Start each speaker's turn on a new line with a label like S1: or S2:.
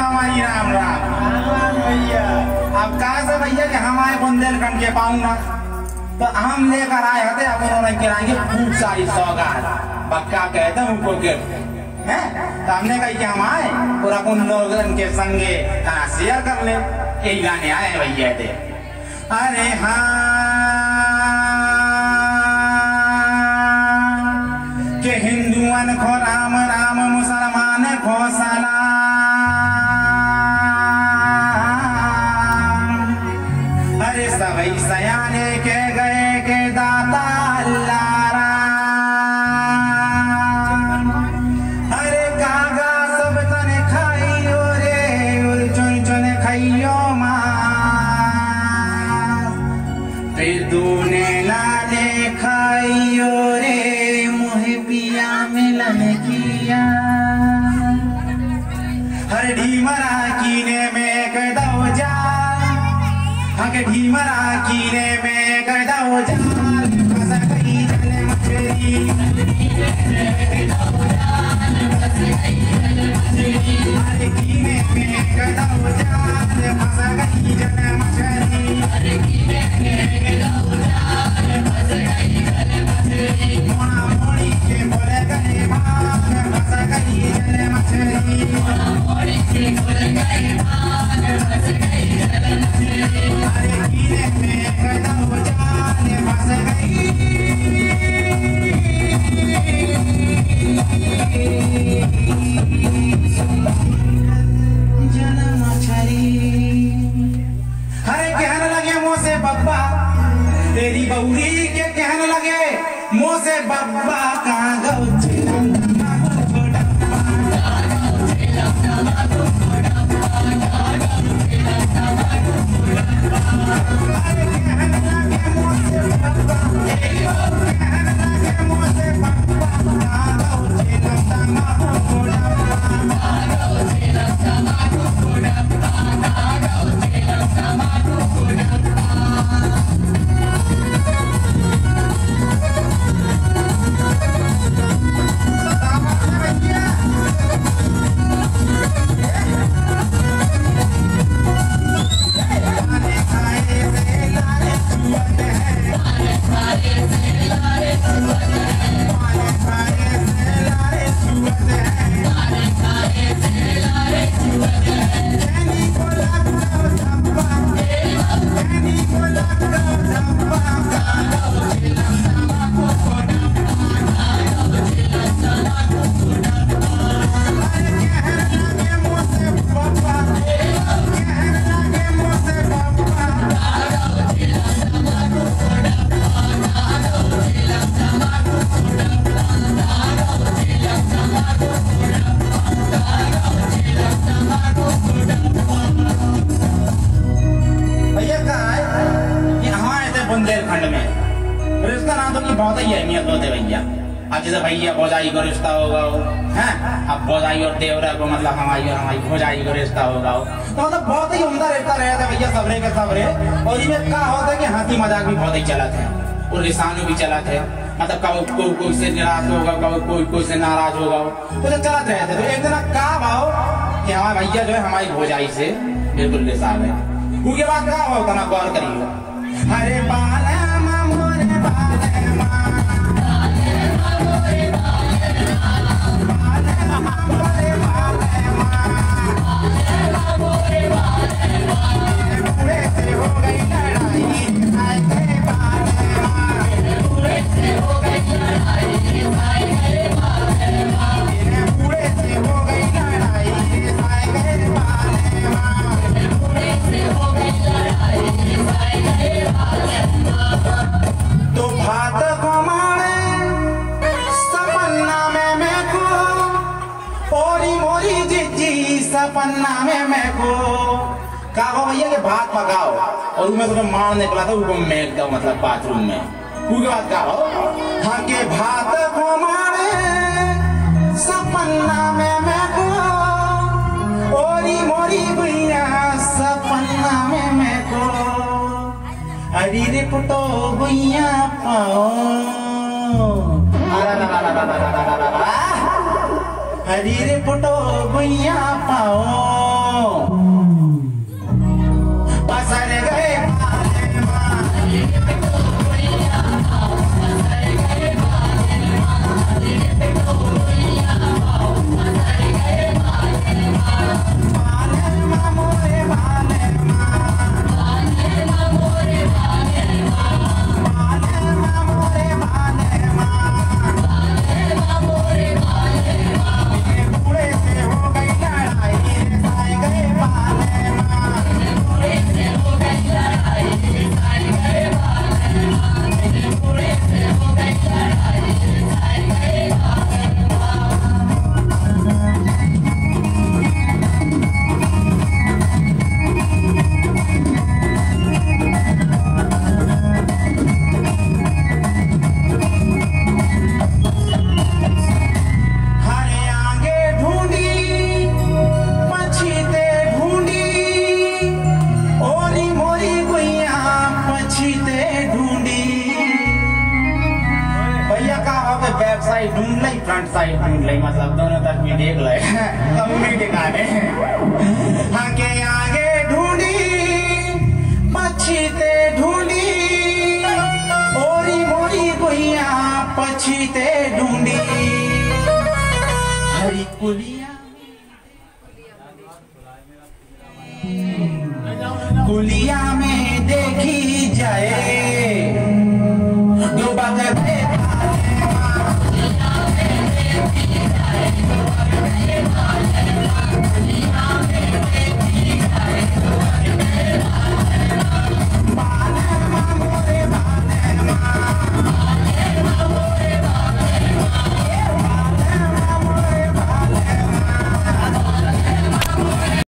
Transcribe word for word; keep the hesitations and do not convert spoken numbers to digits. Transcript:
S1: मामा जी राम राम भैया। अब कहा से भैया कि हम आए बुंदेलखंड के पाऊंगा तो हम लेकर आए थे, अब उन्होंने गिराएंगे खूब सारी सौगात, पक्का कहते हैं उनको गिफ्ट है। तो हमने कहा कि हम आए पूरा उन लोग उनके संगे कहा शेयर कर ले, यही गाने आए भैया थे। अरे हाँ के हिंदुअन को राम राम मुसलमान को सलाम, अरे सभी सयाने के गए के दाता अल्लाह राम, अरे कागा सब तने खाइयो रे उल चुन चुन खाइयो मां, फिर तूने नाले खाइयो रे मुहे पिया मिलन किया, हर ढीमरा कीने में कदौ जा, हके ढीमरा कीने में कदौ जा, फंस गई जल मछली, हर कीने में कदौ जा, फंस गई जल मछली, मोड़ा मोड़ी के बोले गए भाग, फंस गई जल मछली, मोड़ी के बोले गए भाग, फंस गई जल मछली, हर कीने में कदौ जा, फंस गई जल मछली। हरे कहने लगे मुँह से बब्बा तेरी बउरी के कहने लगे मुँह से बब्बा कहाँ गौ भैया भौजाई का रिश्ता होगा हैं, अब भौजाई और देवरा को मतलब हमारी और हमारी भौजाई का रिश्ता होगा तो मतलब बहुत ही उम्दा रिश्ता रहता भैया सबरे के सबरे। और इनमें क्या होता है कि हंसी मजाक भी बहुत ही चला था और रिसानू भी चला था, मतलब कब कोई कोई से निराश होगा, कब कोई कोई से नाराज होगा, तो चलते रहते। तो एक दिन क्या भाव कि हमारे भैया जो है हमारी भौजाई से बिल्कुल रिसाव है, उसके बाद क्या होता ना गौर करिए। हरे बाल तो भात को मारे सपना में मैं को ओरी मोरी जिज्जी सपना में मैं को कहा भैया कि भात पकाओ और उसमें तुम्हें मार निकला था उसको मेल दो मतलब बाथरूम में। उसके बाद कहो हाँ के भात को मारे सपना में मैं को ओरी मोरी भैया सपना में मैं को अरे रे पुटो भैया पाओ हरी रे पुटो भैया पाओ कुलिया में देखी जाए दो बात